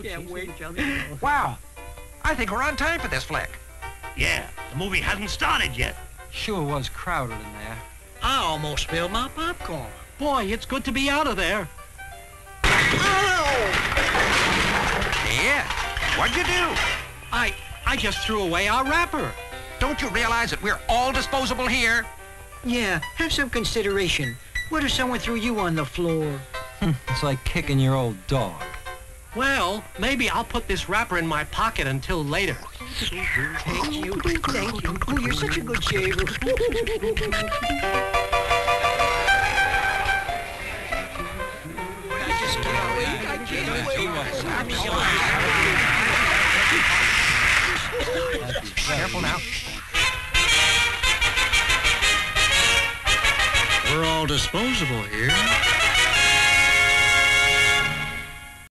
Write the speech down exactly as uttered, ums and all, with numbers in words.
Can't wait. Wow. I think we're on time for this flick. Yeah, the movie hasn't started yet. Sure was crowded in there. I almost spilled my popcorn. Boy, it's good to be out of there. Oh! Yeah. What'd you do? I, I just threw away our wrapper. Don't you realize that we're all disposable here? Yeah, have some consideration. What if someone threw you on the floor? It's like kicking your old dog. Well, maybe I'll put this wrapper in my pocket until later. Thank you, thank you. Oh, you're such a good shaver. I just can't wait. I can't wait. Careful now. We're all disposable here.